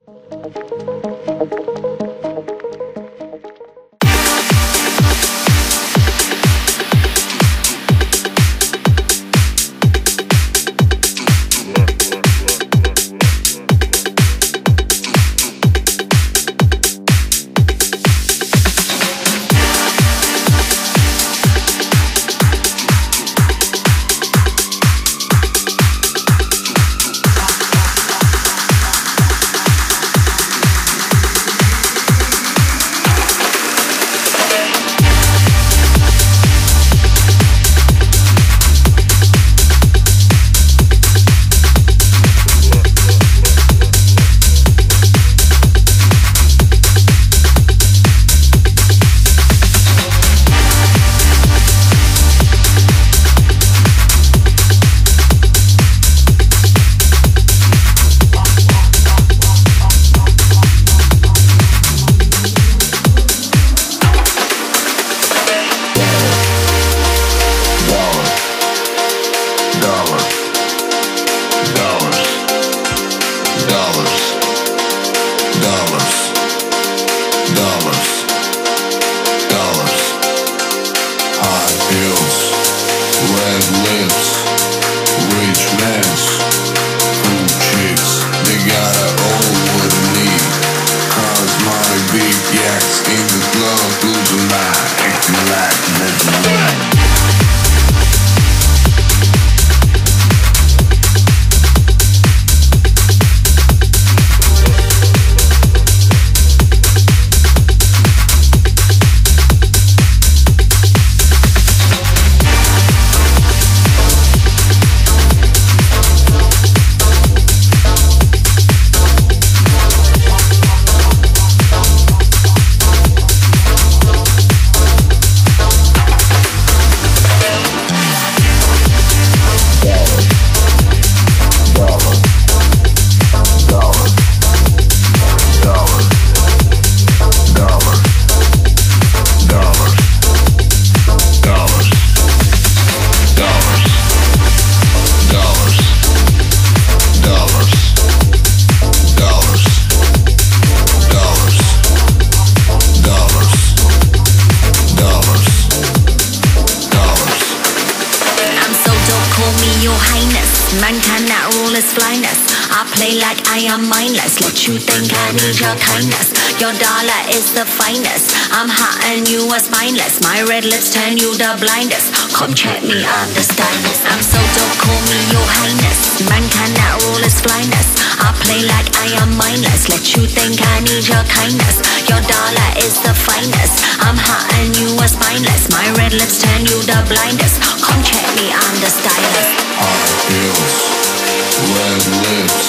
Come check me, I'm the stylist. I'm so dope, call me your highness. Man cannot rule his flyness. I play like I am mindless. Let you think I need your kindness. Your dollar is the finest. I'm hot and you are spineless. My red lips turn you the blindest. Come check me, I'm the stylist. High heels, red lips,